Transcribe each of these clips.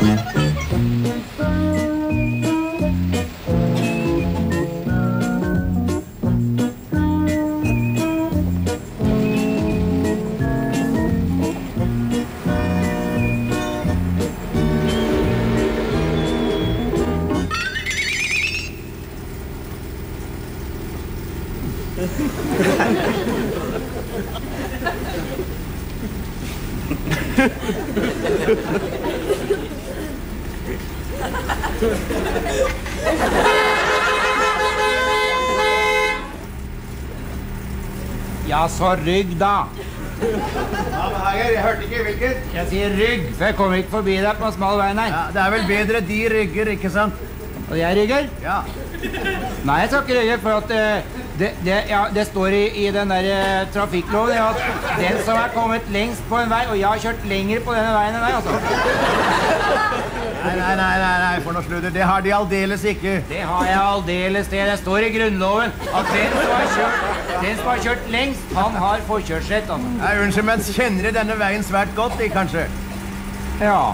Ja, så rygg da. Ja, men Hager, jeg hørte ikke hvilket. Jeg sier rygg, for jeg kommer ikke forbi deg på smal veien her. Ja, det er vel bedre de rygger, ikke sant? Og jeg rygger? Ja. Nei, jeg skal ikke rygge, for at det står i den der trafikkloven at den som er kommet lengst på en vei, og jeg har kjørt lenger på denne veien enn deg, altså. Nei, for noe slutter. Det har de aldeles ikke. Det har jeg aldeles det. Det står i grunnloven at den som har kjørt lengst, han har forkjørsrett, altså. Nei, unnskyld, men kjenner de denne veien svært godt, de, kanskje? Ja.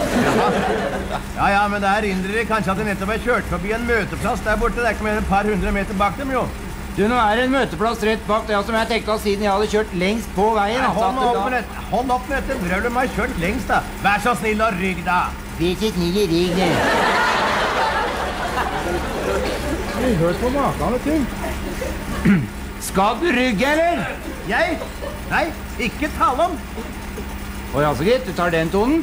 Ja, men det erindrer de kanskje at de nettopp har kjørt forbi en møteplass der borte. Det er ikke mer enn et par hundre meter bak dem, jo. Du, nå er det en møteplass rett bak det som jeg tenkte siden jeg hadde kjørt lengst på veien. Nei, hold opp med dette brølet med å ha kjørt lengst, da. Vær så snill og rygg, da. Vi er ikke snill i rygg, det. Vi har hørt på makene ting. Skal du rygge, eller? Jeg? Nei, ikke tale om. Å ja, så gitt, du tar den tonen.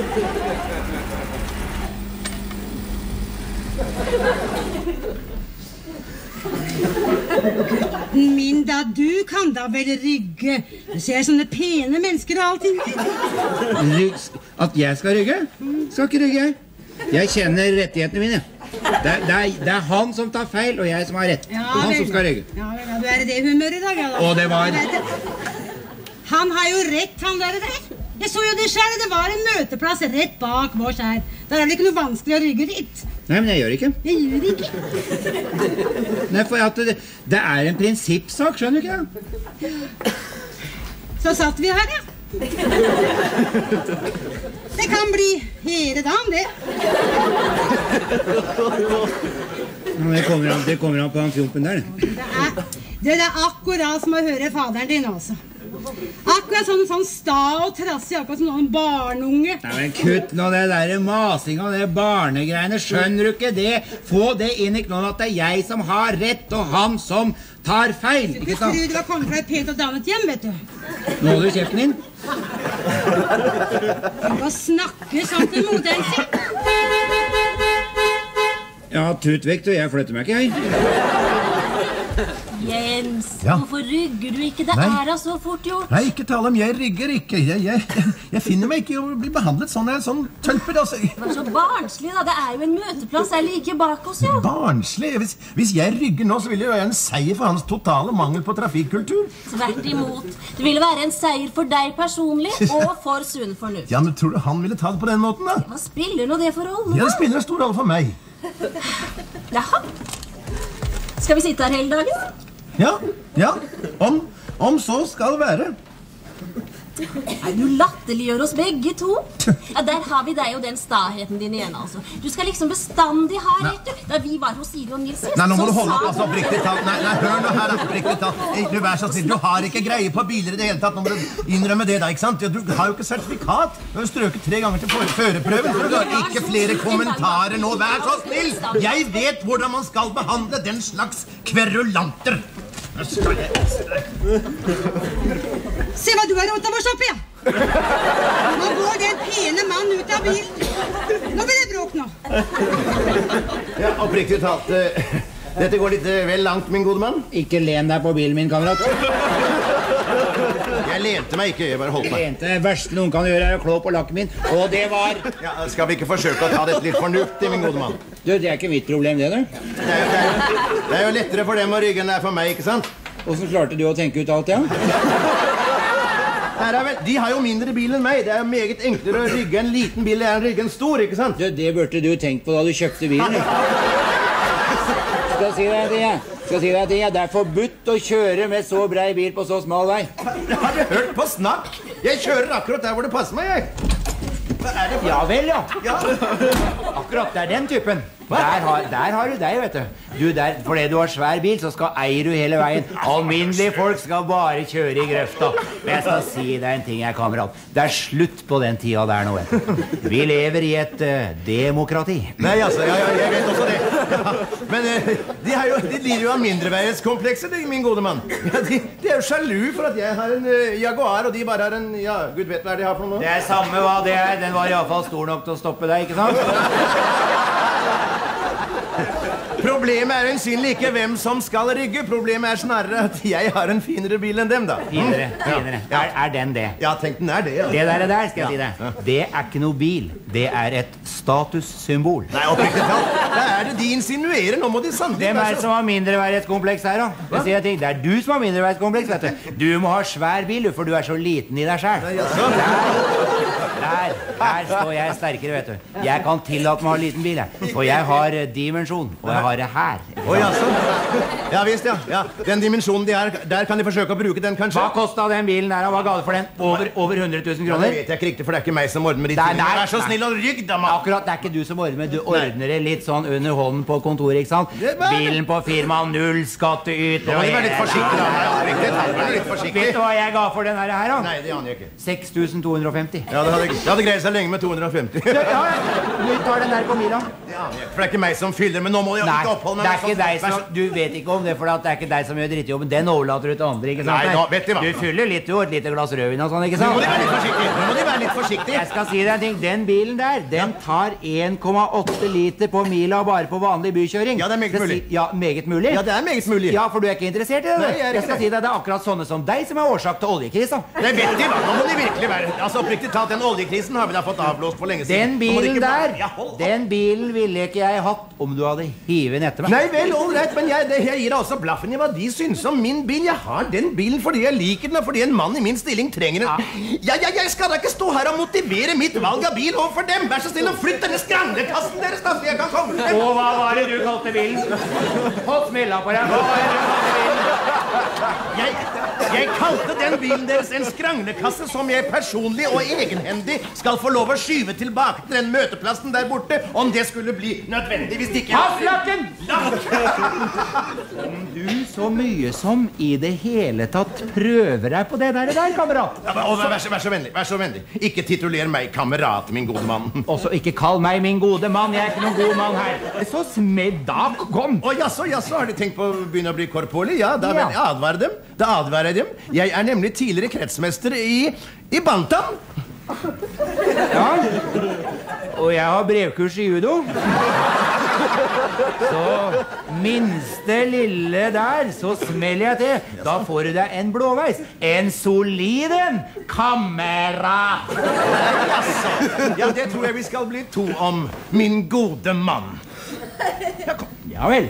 Gutten min da, du kan da vel rygge. Du ser sånne pene mennesker og allting. At jeg skal rygge? Skal ikke rygge. Jeg kjenner rettighetene mine. Det er han som tar feil, og jeg som har rett. Han som skal rygge. Ja, du er i det humøret i dag, ja da. Og det var... Han har jo rett, han der. Jeg så jo det selv, det var en møteplass rett bak vår her. Der er det ikke noe vanskelig å rygge dit. Nei, men jeg gjør ikke. Jeg gjør ikke. Nei, for at det er en prinsippsak, skjønner du ikke? Så satt vi her, ja. Det kan bli hele dagen, det. Det kommer an på han fjompen der, det er akkurat som å høre faderen din også. Akkurat sånn sta og trassig, akkurat som noen barnunge. Nei, men kutt nå det der masing og det barnegreiene, skjønner du ikke det? Få det inn i knoen at det er jeg som har rett, og han som tar feil, ikke sant? Du var kommet fra et pent og dannet hjem, vet du. Nå holder du kjeften din. Du må snakke sånn til moderen sin. Ja, tut vekk, og jeg flytter meg ikke, hei. Jens, hvorfor rygger du ikke? Det er da så fort gjort. Nei, ikke tale om, jeg rygger ikke. Jeg finner meg ikke å bli behandlet sånn tølper, altså. Det var så barnslig da, det er jo en møteplass her like bak oss, jo. Barnslig? Hvis jeg rygger nå, så vil det jo være en seier for hans totale mangel på trafikkultur. Tvert imot. Det ville være en seier for deg personlig, og for sunn fornuft. Ja, men tror du han ville ta det på den måten, da? Hva spiller nå det for rolle? Ja, det spiller en stor rolle for meg. Jaha. Skal vi sitte her hele dagen? Ja, om så skal det være. Nei, du latterliggjør oss begge to. Ja, der har vi deg og den staheten din igjen, altså. Du skal liksom bestandig ha rett, du. Da vi var hos Siri og Nils sist, Nei, nå må du holde opp, altså, oppriktig talt. Nei, hør nå her, oppriktig talt. Du vær så snill, du har ikke greie på biler i det hele tatt. Nå må du innrømme det da, ikke sant? Du har jo ikke sertifikat. Du har strøket 3 ganger til førerprøven. Ikke flere kommentarer nå, vær så snill. Jeg vet hvordan man skal behandle den slags kverulanter. Se hva du har råd til å stoppe, ja. Nå går den pene mann ut av bilen. Nå blir det bråk nå. Ja, oppriktig talt. Dette går litt vel langt, min gode mann. Ikke len deg på bilen min, kamerat. Jeg lente meg ikke, jeg bare holdt meg. Det verste noen kan gjøre er å klå på lakken min, og det var... Ja, skal vi ikke forsøke å ta dette litt fornuftig, min gode mann? Du, det er ikke mitt problem, det, du. Det er jo lettere for dem å rygge enn det er for meg, ikke sant? Hvordan klarte du å tenke ut alt, ja? De har jo mindre bil enn meg. Det er jo meget enklere å rygge en liten bil enn å rygge en stor, ikke sant? Du, det burde du tenkt på da du kjøpte bilen. Skal si deg det, det er forbudt å kjøre med så brei bil på så smal vei. Har du hørt på snakk? Jeg kjører akkurat der hvor det passer meg, jeg. Ja vel, ja. Akkurat, det er den typen. Der har du deg, vet du. Fordi du har svær bil, så eier du hele veien. Alminnelige folk skal bare kjøre i grøfta. Men jeg skal si deg en ting, kamerat. Det er slutt på den tida der nå, vet du. Vi lever i et demokrati. Nei, altså, jeg vet også det. Ja. Men de lider jo av mindreverdighetskomplekser, min gode mann. Ja, de er jo sjalu for at jeg har en Jaguar, og de bare har en, ja, Gud vet hva de har for noe nå. Det er samme hva det er. Den var i alle fall stor nok til å stoppe deg, ikke sant? Problemet er øyensynlig ikke hvem som skal rygge. Problemet er snarere at jeg har en finere bil enn dem, da. Finere. Ja. Er den det? Ja, tenk den er det, ja. Det der skal jeg si det. Det er ikke noe bil. Det er et statussymbol. Nei, oppriktig talt. Hva er det de insinuerer? Nå må de sannelig... Hvem er det som har mindreverdighetskompleks her, da? Jeg sier ting. Det er du som har mindreverdighetskompleks, vet du. Du må ha svær bil, for du er så liten i deg selv. Her står jeg sterkere, vet du. Jeg kan tillate meg å ha liten bil, jeg. For jeg har dimensjon, og jeg har det her. Ja, visst, ja. Den dimensjonen de er, der kan de forsøke å bruke den, kanskje. Hva kostet den bilen der, og hva ga det for den? Over 100 000 kroner? Ja, det vet jeg ikke riktig, for det er ikke meg som ordner med de tingene. Vær så snill og rygg, da, mann. Akkurat, det er ikke du som ordner med. Du ordner det litt sånn under hånden på kontoret, ikke sant? Bilen på firma, 0 skatteyt. Nå må de være litt forsiktig, da. Vet du hva jeg ga for den her, da? Nei, det aner jeg ikke. 6250. Ja, det hadde greid seg lenge med 250. Ja, du tar den der på mila. Ja, for det er ikke meg som fyller, men nå må jeg ikke oppholde meg. Nei, det er ikke deg som... Du vet ikke om det, for det er ikke deg som gjør drittjobben. Den overlater du til andre, ikke sant? Nei, nå, vet du hva? Du fyller litt, et lite glass rødvin og sånn, ikke sant? Nå må de være litt forsiktige. Jeg skal si deg en ting. Den bilen der, den tar 1,8 liter på mila bare på vanlig bykjøring. Ja, det er meget mulig. Ja, meget mulig. Ja, det er meget mulig. Ja, for du er ikke interessert i det. Nei, jeg skal si deg, det er akkurat sånne som deg som er årsak til oljekrisen. Nei, vet de hva? Nå må de virkelig være... Altså, oppriktig talt, den oljekrisen har vi da fått avblåst for lenge siden. Den bilen der, den bilen ville ikke jeg hatt om du hadde hivet den etter meg. Nei vel, all right, men jeg gir da også blaffen i hva de synes om min bil. Jeg har den bilen fordi jeg liker den, og fordi en mann i min stilling trenger den. Jeg skal da ikke stå her og motivere mitt valg av bil overfor dem. Vær så snill og flytt denne skranglekassen deres, da, så jeg kan komme frem. Og hva var det du kalte bilen? Hold smilla på deg. Hva var det du kalte bilen? Jeg kalte den bilen deres en skranglekasse som jeg personlig og egenhendig skal få lov å skyve tilbake til den møteplassen der borte, om det skulle bli nødvendig, hvis ikke... Ha flakken! Om du så mye som i det hele tatt prøver deg på det der, kamerat. Ja, vær så vennlig. Ikke tituler meg kamerat, min gode mann. Også ikke kall meg min gode mann, jeg er ikke noen god mann her. Så smedd da, kom! Å, jaså, har de tenkt på å begynne å bli korpålig? Ja, da vil jeg advare dem. Jeg er nemlig tidligere kretsmester i Bantam. Ja, og jeg har brevkurs i judo. Så minste lille der, så smeller jeg til. Da får du deg en blåveis. En solid en, kamerat. Ja, det tror jeg vi skal bli to om, min gode mann. Ja, kom. Ja vel.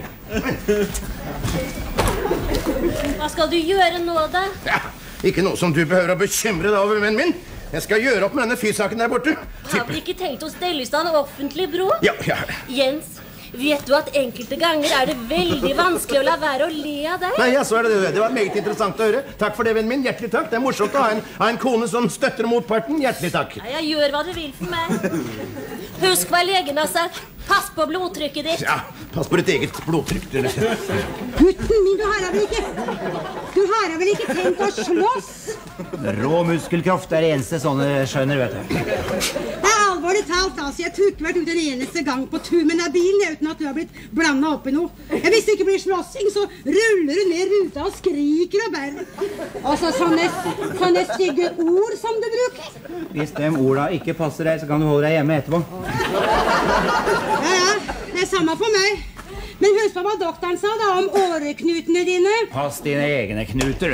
Hva skal du gjøre nå, da? Ja, ikke noe som du behøver å bekymre deg over, vennen min. Jeg skal gjøre opp med denne fyrsaken der borte. Har du ikke tenkt å stelle i stand offentlig bro? Ja. Jens, vet du at enkelte ganger er det veldig vanskelig å la være å le av deg? Nei, ja, så er det det. Det var meget interessant å høre. Takk for det, vennen min. Hjertelig takk. Det er morsomt å ha en kone som støtter motparten. Hjertelig takk. Ja, jeg gjør hva du vil for meg. Husk hva legen har sagt. Pass på blodtrykket ditt. Ja, pass på ditt eget blodtrykk. Gutten min, du har vel ikke tenkt å slåss? Rå muskelkraft er det eneste sånne skjønner, vet du. Det er alvorlig talt, altså. Jeg tror ikke vært ut en eneste gang på tur med denne bilen uten at du har blitt blandet opp i noe. Hvis det ikke blir slåssing, så ruller du ned ruta og skriker og bærer. Og så sånne stygge ord som du bruker. Hvis de orda ikke passer deg, så kan du holde deg hjemme etterpå. Ja, det er samme for meg. Men husk på hva doktoren sa da om åreknutene dine. Pass dine egne knuter.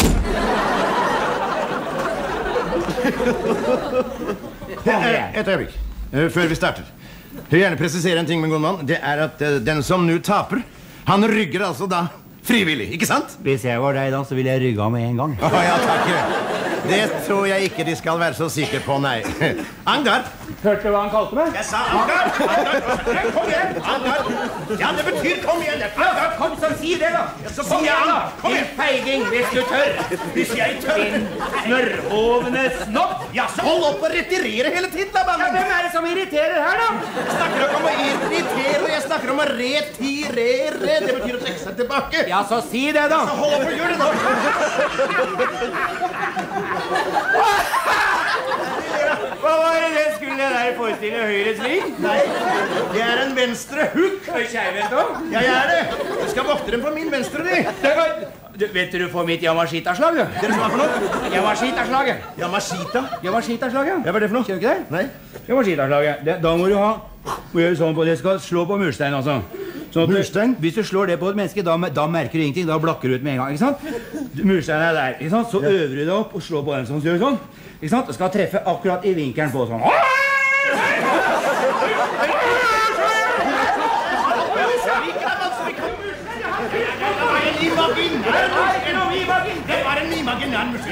Et øyeblikk, før vi starter. Jeg vil gjerne presisere en ting, min gode mann. Det er at den som nå taper, han rygger altså da frivillig, ikke sant? Hvis jeg var deg da, så ville jeg rygge av med en gang. Ja, takk. Det tror jeg ikke de skal være så sikre på, nei. Angard! Hørte du hva han kalte meg? Jeg sa Angard! Kom igjen! Angard! Ja, det betyr kom igjen! Angard, kom, så si det da! Så kom igjen da! Kom igjen! Din feiging, hvis du tør! Hvis jeg tør! Din smørhovende snopp! Ja, så hold opp og retirere hele tiden, da, Ja, bangen! hvem er det som irriterer her, da? Jeg snakker ikke om å irritere, og jeg snakker om å retirere. Det betyr å trekke seg tilbake. Ja, så si det da! Så hold opp og gjør det, da! Hva var det det skulle der forestille høyre sving? Nei, jeg er en venstre hook. Og skjevhet da? Ja, jeg er det. Du skal vokte dem på min venstre, de. Vet du for mitt Yamashita-slag, du? Dere som er for noe? Yamashita-slaget. Yamashita? Yamashita-slaget? Ja, hva er det for noe? Kjenner du ikke det? Nei. Yamashita-slaget. Da må du gjøre sånn på, det skal slå på murstein, altså. Sånn Murstein? Hvis du slår det på et menneske, da merker du ingenting, da blakker du ut med en gang, ikke sant? Mursteinen er der, ikke sant? Så øver du deg opp og slår på den sånn, så gjør du sånn. Ikke sant? Du skal treffe akkurat i vinkelen på sånn. Det var en imaginær musikk.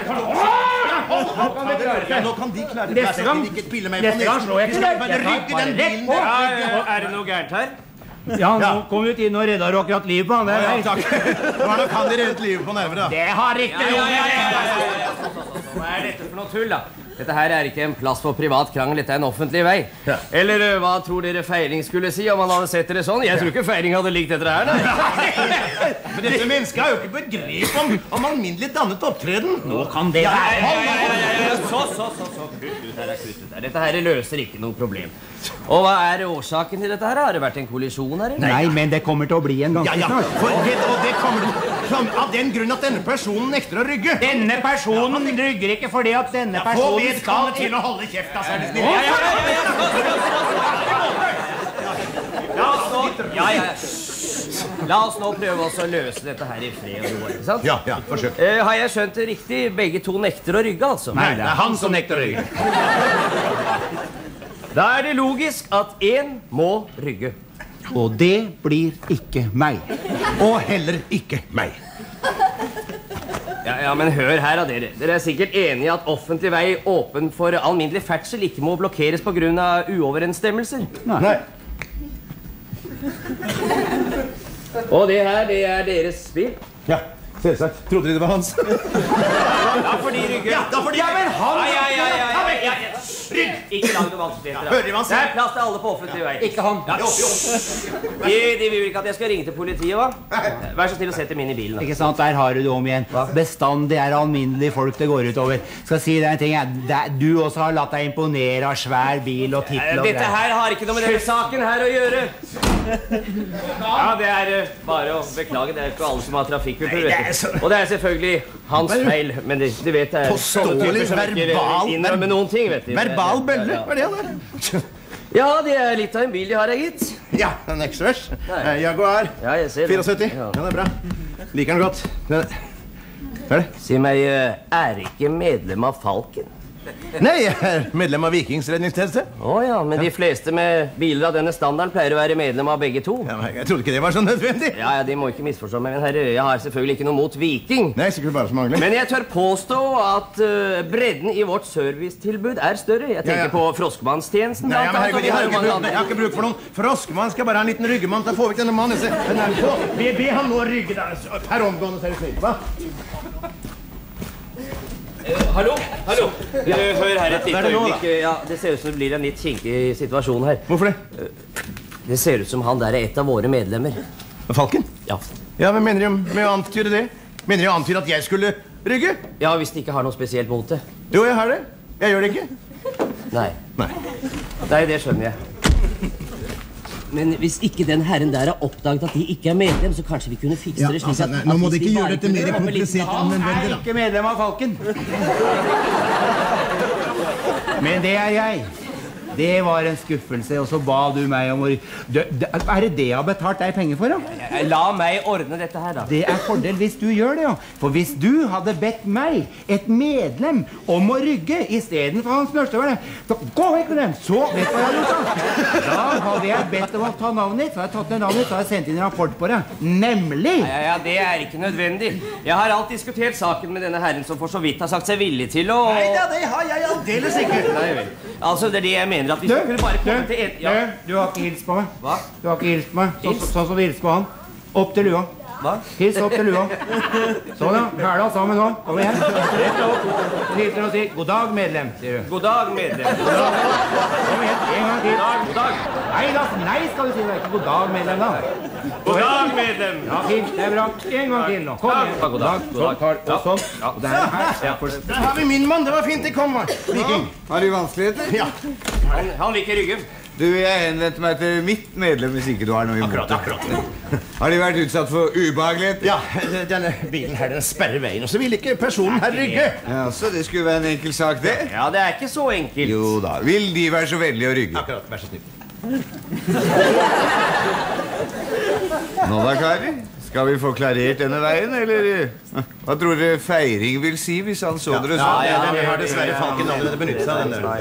Nå kan de klare det. Neste gang slår jeg ikke deg. Bare rygge den bilen. Er det noe gærent her? Ja, nå kom du ut inn og redda du akkurat livet på han. Ja, takk. Nå kan de reddet livet på nerver, da. Det har ikke noe. Hva er dette for noe tull, da? Dette her er ikke en plass for privat krangel, dette er en offentlig vei. Ja. Eller hva tror dere Feiring skulle si om han hadde sett dere sånn? Jeg tror ikke Feiring hadde likt dette her, da. Men dette mennesket har jo ikke begrep om alminnelig dannet opptreden. Nå kan det være. Så. Dette her løser ikke noe problem. Og hva er årsaken til dette her? Har det vært en kollisjon her? Eller? Nei, men det kommer til å bli en ganske Ja, snart. og det kommer av den grunn at denne personen nekter å rygge. Denne personen rygger ikke fordi at denne Få personen vedkommende til å holde kjeft, da, så er det snill. La oss nå prøve oss å løse dette her i fred og ro, ikke sant? Ja, forsøk. Har jeg skjønt det riktig? Begge to nekter å rygge, altså? Nei, det er han som nekter å rygge. Da er det logisk at én må rygge. Og det blir ikke meg. Og heller ikke meg. Ja, men hør her av dere. Dere er sikkert enige i at offentlig vei åpen for alminnelig ferdsel ikke må blokkeres på grunn av uoverensstemmelser. Nei. Og det her, det er deres bil. Ja, selvsagt. Trodde de det var hans? Ja, fordi rygge. Ja, da fordi... Ja, men han... Ja. Rygg! Ikke lag noe vanskeligheter. Hører de hva han sier? Det er plass til alle på offentlig vei. Ikke han. Ja. De vil ikke at jeg skal ringe til politiet, hva? Vær så snill å sette dem inn i bilen. Da. Ikke sant, der har du det om igjen. Bestandig er alminnelige folk det går utover. Skal si deg en ting, du også har latt deg imponere av svær bil og tittel og Dette her har ikke noe med denne saken her å gjøre. Ja, det er bare å beklage. Det er ikke alle som har trafikkultur, vet du. Og det er selvfølgelig hans feil, men de vet det er sånne typer som ikke innrømmer noen ting, vet du. Verbal bølle, hva er det der? Ja, det er litt av en bil de har, gitt. Ja, en Extras. Jaguar. Ja, jeg ser det. 74. Ja, det er bra. Liker den godt. Hva er det? Si meg, er ikke medlem av Falken? Nei, jeg er medlem av Vikings redningstjeneste. Ja, men de fleste med biler av denne standarden pleier å være medlem av begge to. Ja, men jeg trodde ikke det var så nødvendig. Ja, de må ikke misforstå meg, men herre, jeg har selvfølgelig ikke noe mot Viking. Nei, sikkert bare som mangler. Men jeg tør påstå at bredden i vårt servicetilbud er større. Jeg tenker på froskmannstjenesten. Nei, men herregud, jeg har ikke bruk for noen froskemann. Skal bare ha en liten ryggemann. Da får vi ikke denne mannen. Be han nå rygge da. Per omgående, så er det snill. Hva? Hallo? Hør her et lite øyeblikk. Ja, det ser ut som det blir en litt kinkig situasjon her. Hvorfor det? Det ser ut som han der er et av våre medlemmer. Falken? Ja. Ja, men mener de med å antyde det? Mener de å antyde at jeg skulle rygge? Ja, hvis de ikke har noe spesielt mot det. Jo, jeg har det. Jeg gjør det ikke. Nei. Nei. Nei, det skjønner jeg. Men hvis ikke den herren der har oppdaget at de ikke er medlem, så kanskje vi kunne fikse det slik at... Nå må de ikke gjøre dette mer komplisert enn nødvendig, da. Ikke medlem av Falken. Men det er jeg. Det var en skuffelse, og så ba du meg om å... Er det det jeg har betalt deg penger for, da? La meg ordne dette her, da. Det er fordel hvis du gjør det, ja. For hvis du hadde bedt meg, et medlem, om å rygge i stedet for hans mørstøverne, så gå vekk med dem, så vet du hva jeg har gjort, da. Da hadde jeg bedt om å ta navnet ditt, så hadde jeg tatt ned navnet ditt, så hadde jeg sendt inn en rapport på det. Nemlig! Ja, det er ikke nødvendig. Jeg har alt diskutert saken med denne herren som for så vidt har sagt seg villig til å... Nei, det har jeg aldeles ikke. Nei vel. Altså, det er det jeg mener at vi skal kunne bare komme til en... Du har ikke hilst på meg. Hva? Du har ikke hilst på meg, sånn som du hilst på han. Opp til lua. Hva? Hils opp til lua. Sånn ja, ferdig sammen nå. Kom igjen. Rett opp. Så hilser du og sier, god dag medlem, sier du. God dag, medlem. Kom igjen, en gang til. God dag. Nei da, nei skal du si det, ikke god dag medlem da. God dag, medlem. Ja, fint, det er bra. En gang til nå. Kom igjen. God dag. Sånn, og sånn. Og det er her. Der har vi min mann, det var fint det kom. Viking. Har du vanskeligheter? Ja. Han liker ryggen. Du, jeg henvendte meg til mitt medlem hvis ikke du har noe imot. Akkurat. Har de vært utsatt for ubehageligheter? Ja, denne bilen her, den sperrer veien, og så vil ikke personen her rygge. Ja, så det skulle være en enkel sak, det? Ja, det er ikke så enkelt. Jo da, vil de være så vennlige å rygge? Akkurat, vær så snill. Nå da, karer. Skal vi få klarert denne veien, eller? Hva tror dere feiring vil si hvis han så dere sånn? Ja, vi har dessverre Falken allerede benyttet seg av den der.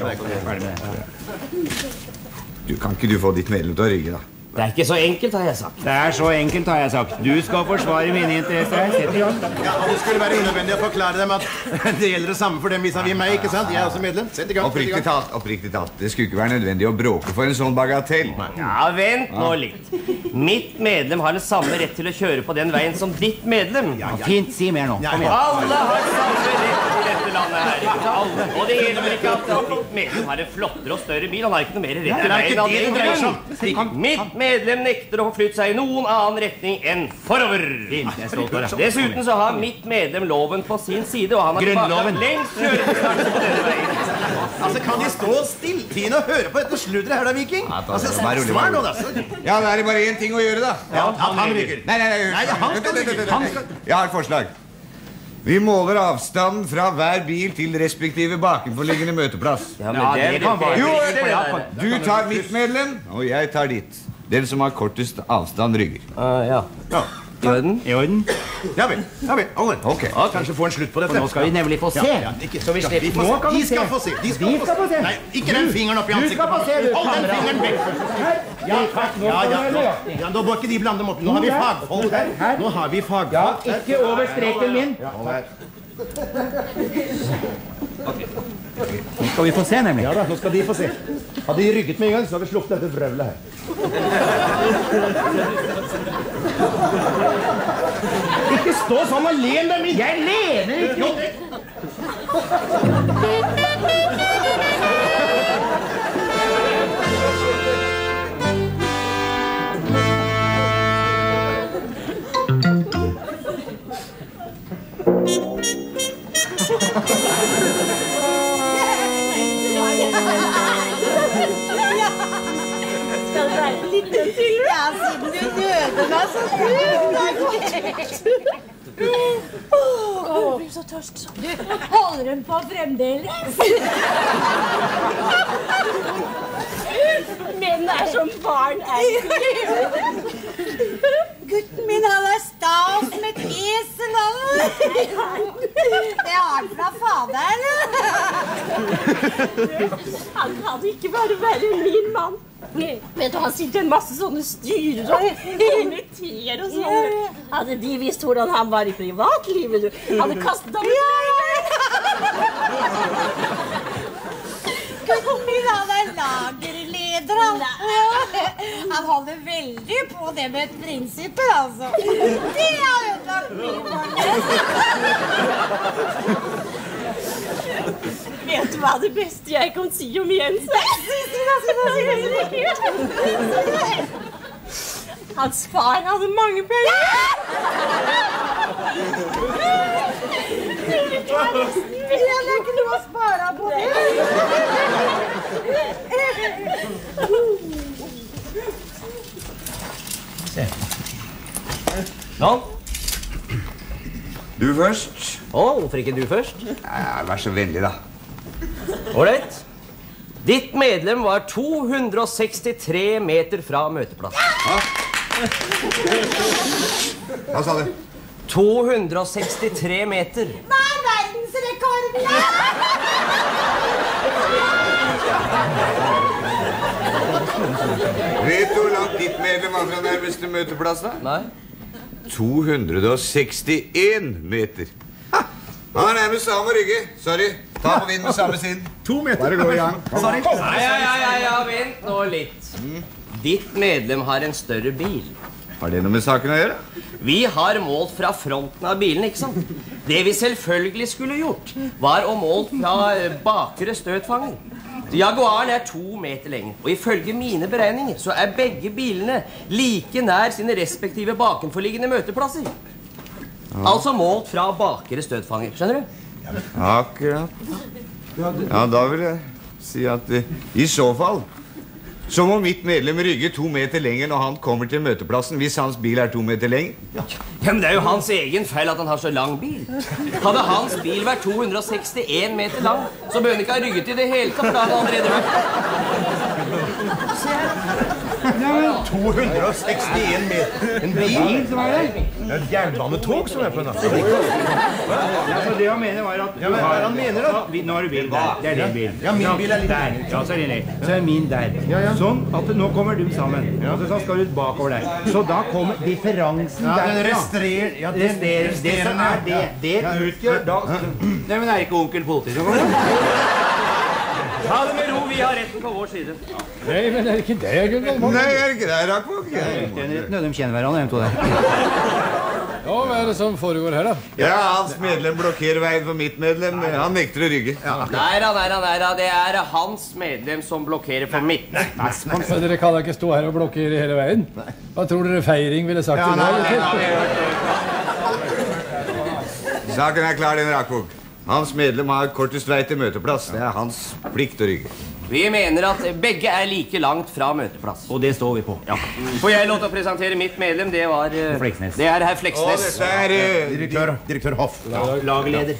Du, kan ikke du få ditt medlem til å rygge, da? Det er ikke så enkelt, har jeg sagt. Det er så enkelt, har jeg sagt. Du skal forsvare mine interesser. Sett i gang. Ja, og det skulle være unødvendig å forklare dem at det gjelder det samme for dem vis-à-vis meg, ikke sant? Jeg er også medlem. Sett i gang. Oppriktig talt. Det skulle ikke være nødvendig å bråke for en sånn bagatell. Ja, vent nå litt. Mitt medlem har den samme rett til å kjøre på den veien som ditt medlem. Ja, fint, si mer nå. Kom igjen. Alle har samme rett i dette landet her. Alle. Og det hjelper ikke at mitt medlem har en flottere og større bil. Han har ikke noe mer rett i veien av den grunn. Mitt medlem nekter å forflytte seg i noen annen retning enn forover. Dessuten så har mitt medlem loven på sin side, og han har tilbake lengst kjøretillatelse på denne veien. Altså, kan de stå stilltiende og høre på dette sludret her da, Viking? Altså, svar nå da. Ja, det er bare en ting å gjøre, da. Ja, han rygger. Nei, han skal rygge. Jeg har et forslag. Vi måler avstanden fra hver bil til respektive bakenforliggende møteplass. Ja, men det kan være... Jo, du tar mitt medlem, og jeg tar ditt. Den som har kortest avstand rygger. Ja. I orden? I orden? Ja vel. Ok. Kanskje få en slutt på dette. Nå skal vi nemlig få se. Så vi slipper. Nå kan vi De se. skal få se. De skal få se. Nei, ikke den fingeren opp i ansiktet. Du skal få se, du. Hold den fingeren vekk. Ja, nå må ikke de blande dem opp. Nå har vi fagfolk her. Nå har vi fagfolk. Ja, ikke over streken min. Nå skal vi få se, nemlig. Ja da, nå skal de få se. Hadde de rygget med en gang, så har vi sluppet dette vrøvlet her. Ikke stå sånn og len dem inn! Jeg lener ikke! Skal det være litt til? Ja, siden du døde meg så Åh, jeg blir så tørst. Du, holder den på fremdeles? Menn er som barn er. Gutten min, han er sta som et esel, han. Det har han fra faderen. Han kan ikke bare være min mann. Vet du, han sitter en masse sånne styrer og inviterer og sånn. Hadde de visst hvordan han var i privatlivet, du. Hadde kastet ham ut. Gutten min, han er lagerleder, han. Han holder veldig på det med prinsippet, altså. Det har ødelagt mye for det. Vet du hva det beste jeg kan si om Jens er? Hans far hadde mange penger. Det er ikke noe å spare på det. Nå? Du først. Hvorfor ikke du først? Vær så vennlig, da. Ålreit. Ditt medlem var 263 meter fra møteplass. Hva sa du? 263 meter. Hva er verdensrekorden? Vet du hvor langt ditt medlem var fra nærmeste møteplass da? Nei. 261 meter. Han er nærmest samme rygge. Sorry. Ta på vind med samme siden. 2 meter. Bare gå i gang. Sorry. Ja, vent nå litt. Ditt medlem har en større bil. Har det noe med saken å gjøre? Vi har målt fra fronten av bilen, ikke sant? Det vi selvfølgelig skulle gjort, var å målt fra bakre støtfanger. Jaguaren er 2 meter lenger, og ifølge mine beregninger så er begge bilene like nær sine respektive bakenforliggende møteplasser. Altså målt fra bakre støtfanger, skjønner du? Akkurat. Ja, da vil jeg si at i så fall så må mitt medlem rygge 2 meter lenger når han kommer til møteplassen, hvis hans bil er 2 meter lenger. Ja, men det er jo hans egen feil at han har så lang bil. Hadde hans bil vært 261 meter lang, så bør han ikke ha rygget i det hele tatt, for da hadde han allerede vært. 261 meter. En bil som er der. Det er et jernbanetog som er på den. Ja, så det han mener var at... Ja, men hva er han mener da? Nå har du bil der. Det er din bil. Ja, min bil er litt der. Ja, så er det litt. Så er min der. Sånn at nå kommer du sammen. Og så skal du bakover der. Så da kommer differansen der. Den restrerer. Ja, det som er det. Det utgjør da... Nei, men er ikke onkel politi som kommer? Ta det med ro, vi har retten på vår side. Nei, men er ikke det, Gunvald? Nei, er ikke det, Rakvåg? De kjenner hverandre, de to der. Ja, hva er det som foregår her, da? Ja, hans medlem blokkerer veien for mitt medlem. Han nekter å rygge. Nei da, det er hans medlem som blokkerer for mitt. Men dere kan da ikke stå her og blokkere hele veien? Hva tror dere Feiring ville sagt til det? Saken er klar, den Rakvåg. Hans medlem har kortest vei til møteplass. Det er hans plikt å rygge. Vi mener at begge er like langt fra møteplass. Og det står vi på. Ja. Får jeg lov til å presentere mitt medlem? Det var... Fleksnes. Det er herr Og Fleksnes. dette er... Direktør Hoff. Lagerleder.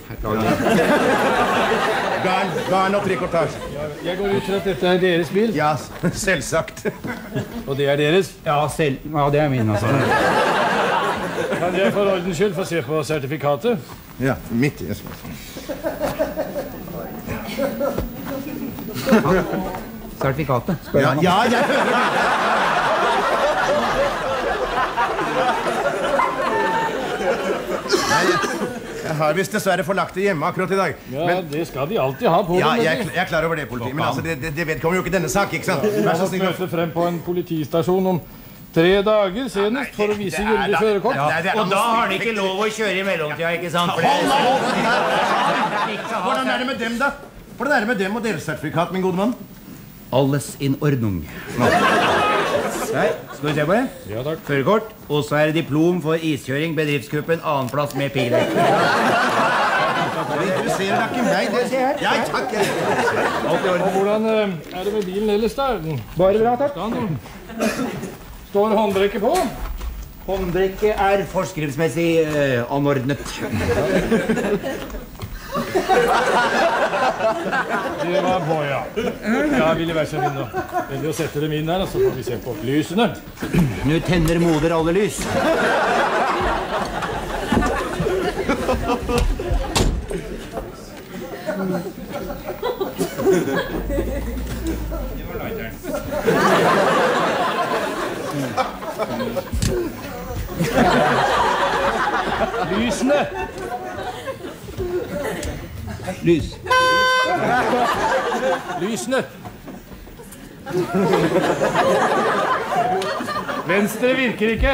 Garn og trikotasje. Jeg går ut fra at dette er deres bil, Ja, selvsagt. og det er deres. Ja, selv. Ja, det er min, altså. Kan jeg for ordens skyld få se på sertifikatet? Ja, midt i. Sertifikatet. Ja, jeg hører Jeg har visst dessverre forlagt det hjemme akkurat i dag. Ja, det skal de alltid ha på. Ja, jeg er klar over det, politi. Men altså, det vedkommer jo ikke denne sak, ikke sant? Vær så snill. Møte frem på en politistasjon om 3 dager senest for å vise gyldig førerkort. Og da har de ikke lov å kjøre i mellomtida, ikke sant? Hvordan er det med dem, da? Hvordan er det med dem og deres sertifikat, min gode mann? Alles in ordnung. Der, skal vi se på det? Ja, takk. Førerkort, og så er det diplom for iskjøring, bedriftskuppen, annenplass med piggdekk. Det interesserer da ikke meg, det ser jeg. Ja, takk. Og hvordan er det med bilen ellers da? Bare bra, takk. Står håndbrekket på? Håndbrekket er forskriftsmessig anordnet. Det var på, ja. Ja, ville være så vidt nå. Veldig å sette dem inn her, og så får vi se på lysene. Nå tenner moder alle lys. Lysene! Lys. Lysene! Venstre virker ikke.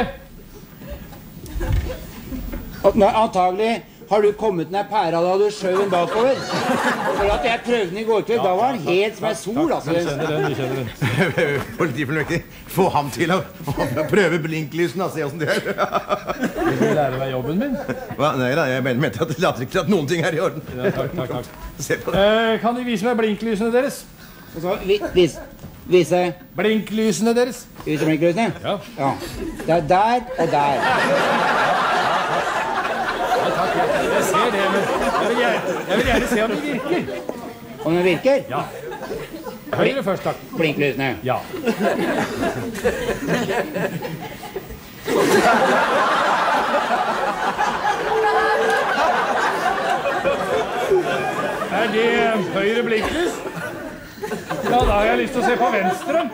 Nei, antagelig har du kommet ned pæra da du skjøv den bakover. For at jeg prøvde den i går kveld, da var den helt som en sol, altså. Vi kjenner den. Politifullmektig, få ham til å prøve blinklysene, se hvordan det er. Vil du lære meg jobben min? Hva? Nei da, jeg mente at det later ikke til at noen ting er i orden. Ja, takk. Se på det. Kan de vise meg blinklysene deres? Og så vise Blinklysene deres? blinklysene. Ja. Ja. Det er der og der. Jeg ser det, men jeg vil gjerne se om det virker. Om den virker? Ja. Høyre først, takk. Blinklysene. Ja. Er det høyre blinklys? Ja, da har jeg lyst til å se på venstre.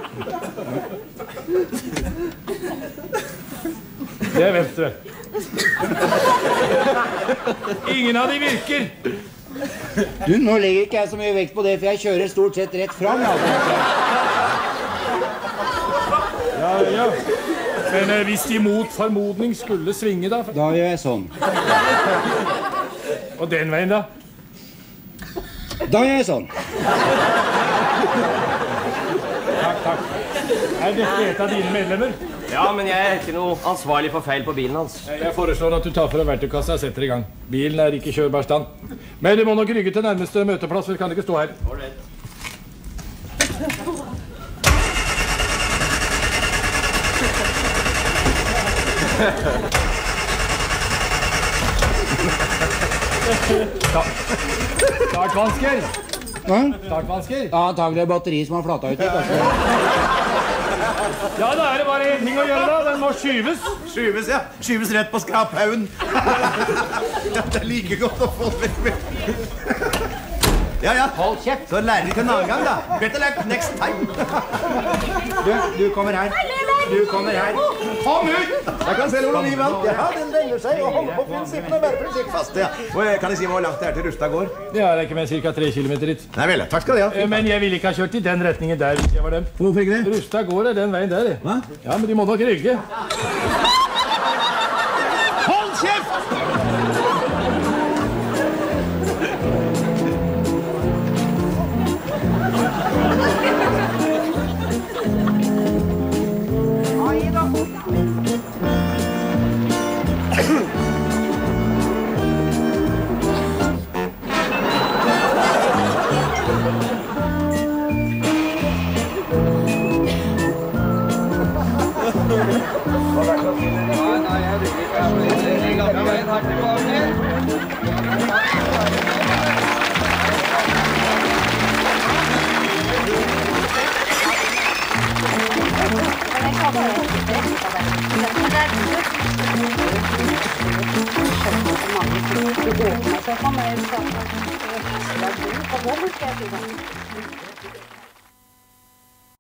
Det er venstre. Ingen av de virker. Du, nå legger ikke jeg så mye vekt på det, for jeg kjører stort sett rett fram. Ja. Men hvis de mot formodning skulle svinge, da? Da gjør jeg sånn. Og den veien, da? Da gjør jeg sånn. Takk. Er dette et av dine medlemmer? Ja, men jeg er ikke noe ansvarlig for feil på bilen hans. Jeg foreslår at du tar fra verktøykassa og setter i gang. Bilen er ikke kjørbar stand. Men du må nok rygge til nærmeste møteplass, for vi kan ikke stå her. Startvansker. Startvansker. Ja, antagelig er batteri som har flata ut litt. Ja, da er det bare en ting å gjøre da. Den må skyves. Skyves, ja. Skyves rett på skraphaugen. Ja, det er like godt å få vekk med. Ja. Hold kjeft. Så lærer vi til en annen gang, da. Better luck next time. Du kommer her. Du kommer her. Kom ut! Jeg kan se hvordan vi vant. Ja, den legger seg og holder på prinsippene. Bare prinsippfast, ja. Kan jeg si hvor langt det er til Rustad gård? Ja, det er ikke mer cirka 3 kilometer dit. Nei vel, takk skal du ha. Men jeg ville ikke ha kjørt i den retningen der hvis jeg var dem. Hvorfor ikke det? Rustad gård er den veien der. Hva? Ja, men de må nok rygge. Hold kjeft! Det